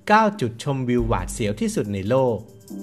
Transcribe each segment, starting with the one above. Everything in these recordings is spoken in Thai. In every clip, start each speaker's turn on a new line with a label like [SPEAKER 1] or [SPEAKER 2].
[SPEAKER 1] 9 จุดชมวิวหวาดเสียวที่สุดในโลก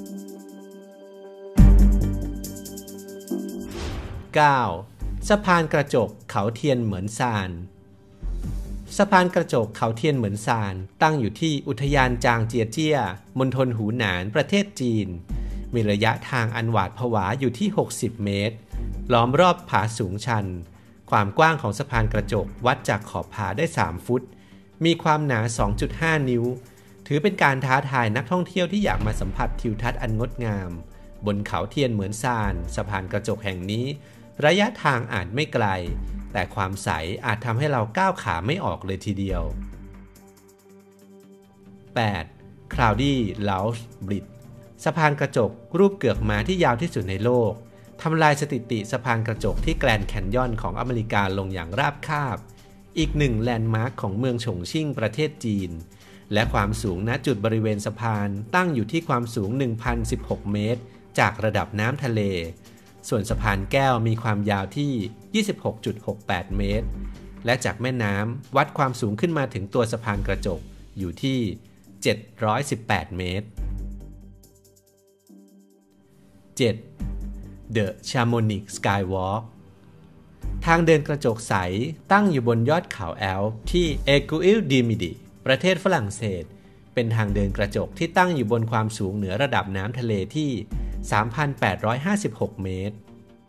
[SPEAKER 1] 9. สะพานกระจกเขาเทียนเหมือนซานสะพานกระจกเขาเทียนเหมือนซานตั้งอยู่ที่อุทยานจางเจียเจี้ยมณฑลหูหนานประเทศจีนมีระยะทางอันหวาดผวาอยู่ที่60 เมตรล้อมรอบผาสูงชันความกว้างของสะพานกระจกวัดจากขอบผาได้3 ฟุตมีความหนา 2.5 นิ้วถือเป็นการท้าทายนักท่องเที่ยวที่อยากมาสัมผัสทิวทัศน์อันงดงามบนเขาเทียนเหมือนซานสะพานกระจกแห่งนี้ระยะทางอาจไม่ไกลแต่ความใสอาจทำให้เราก้าวขาไม่ออกเลยทีเดียว 8. Cloudy Lounge Bridge สะพานกระจกรูปเกือกม้าที่ยาวที่สุดในโลกทำลายสถิติสะพานกระจกที่แกรนด์แคนยอนของอเมริกาลงอย่างราบคาบอีกหนึ่งแลนด์มาร์คของเมืองฉงชิ่งประเทศจีนและความสูงณจุดบริเวณสะพานตั้งอยู่ที่ความสูง 1,016 เมตรจากระดับน้ำทะเลส่วนสะพานแก้วมีความยาวที่ 26.68 เมตรและจากแม่น้ำวัดความสูงขึ้นมาถึงตัวสะพานกระจกอยู่ที่ 718 เมตร 7. The Chamonix Skywalk ทางเดินกระจกใสตั้งอยู่บนยอดเขาแอลป์ที่เอกูอิลดิมิดีประเทศฝรั่งเศสเป็นทางเดินกระจกที่ตั้งอยู่บนความสูงเหนือระดับน้ำทะเลที่ 3,856 เมตร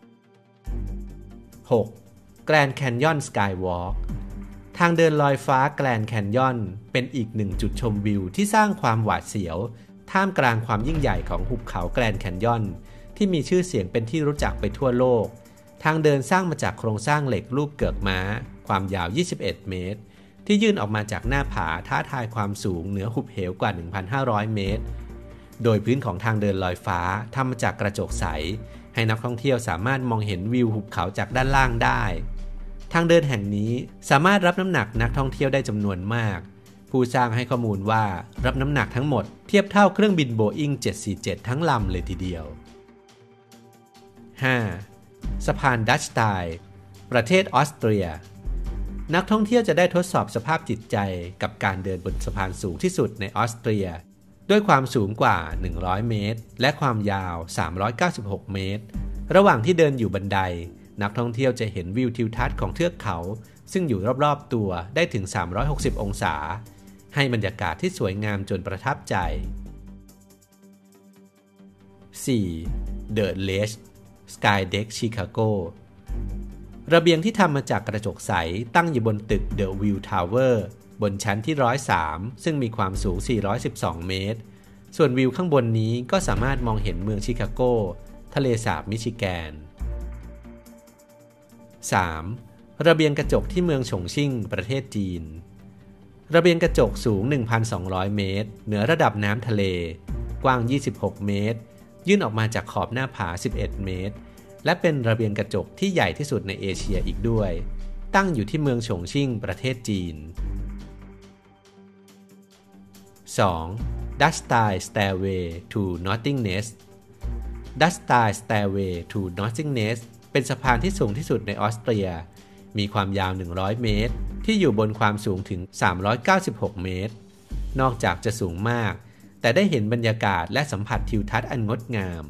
[SPEAKER 1] 6. Grand Canyon Skywalk ทางเดินลอยฟ้า Grand Canyon เป็นอีกหนึ่งจุดชมวิวที่สร้างความหวาดเสียวท่ามกลางความยิ่งใหญ่ของหุบเขา Grand Canyon ที่มีชื่อเสียงเป็นที่รู้จักไปทั่วโลกทางเดินสร้างมาจากโครงสร้างเหล็กรูปเกือกม้าความยาว 21 เมตรที่ยื่นออกมาจากหน้าผาท้าทายความสูงเหนือหุบเหวกว่า 1,500 เมตรโดยพื้นของทางเดินลอยฟ้าทำมาจากกระจกใสให้นักท่องเที่ยวสามารถมองเห็นวิวหุบเขาจากด้านล่างได้ทางเดินแห่งนี้สามารถรับน้ำหนักนักท่องเที่ยวได้จำนวนมากผู้สร้างให้ข้อมูลว่ารับน้ำหนักทั้งหมดเทียบเท่าเครื่องบินโบอิ้ง 747 ทั้งลำเลยทีเดียว 5. สะพานดัชไตน์ประเทศออสเตรียนักท่องเที่ยวจะได้ทดสอบสภาพจิตใจกับการเดินบนสะพานสูงที่สุดในออสเตรียด้วยความสูงกว่า100 เมตรและความยาว396 เมตรระหว่างที่เดินอยู่บันไดนักท่องเที่ยวจะเห็นวิวทิวทัศน์ของเทือกเขาซึ่งอยู่รอบๆตัวได้ถึง360 องศาให้บรรยากาศที่สวยงามจนประทับใจ 4. The Ledge Skydeck Chicago ระเบียงที่ทำมาจากกระจกใสตั้งอยู่บนตึก The View Tower บนชั้นที่103ซึ่งมีความสูง412 เมตรส่วนวิวข้างบนนี้ก็สามารถมองเห็นเมืองชิคาโกทะเลสาบมิชิแกน 3. ระเบียงกระจกที่เมืองฉงชิ่งประเทศจีนระเบียงกระจกสูง 1,200 เมตรเหนือระดับน้ำทะเลกว้าง26 เมตรยื่นออกมาจากขอบหน้าผา11 เมตรและเป็นระเบียงกระจกที่ใหญ่ที่สุดในเอเชียอีกด้วยตั้งอยู่ที่เมืองฉงชิ่งประเทศจีน 2. Dutch-style Stairway to Nothingness Dutch-style Stairway to Nothingness เป็นสะพานที่สูงที่สุดในออสเตรียมีความยาว100 เมตรที่อยู่บนความสูงถึง396 เมตรนอกจากจะสูงมากแต่ได้เห็นบรรยากาศและสัมผัสทิวทัศน์อันงดงาม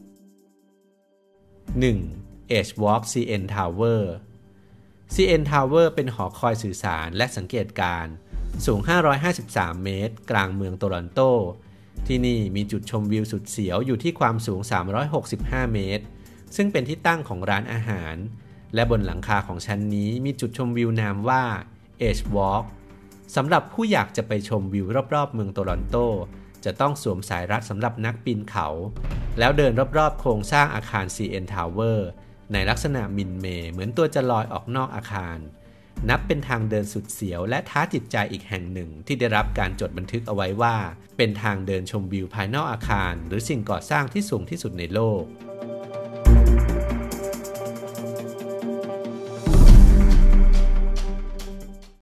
[SPEAKER 1] 1. Edge Walk CN Tower CN Tower เป็นหอคอยสื่อสารและสังเกตการณ์สูง553 เมตรกลางเมืองโตรอนโตที่นี่มีจุดชมวิวสุดเสียวอยู่ที่ความสูง365 เมตรซึ่งเป็นที่ตั้งของร้านอาหารและบนหลังคาของชั้นนี้มีจุดชมวิวนามว่า Edge Walk สำหรับผู้อยากจะไปชมวิวรอบๆเมืองโตรอนโตจะต้องสวมสายรัดสำหรับนักปีนเขาแล้วเดินรอบๆโครงสร้างอาคาร CN Tower ในลักษณะมินเมย์เหมือนตัวจะลอยออกนอกอาคารนับเป็นทางเดินสุดเสียวและท้าจิตใจอีกแห่งหนึ่งที่ได้รับการจดบันทึกเอาไว้ว่าเป็นทางเดินชมวิวภายนอกอาคารหรือสิ่งก่อสร้างที่สูงที่สุดในโลก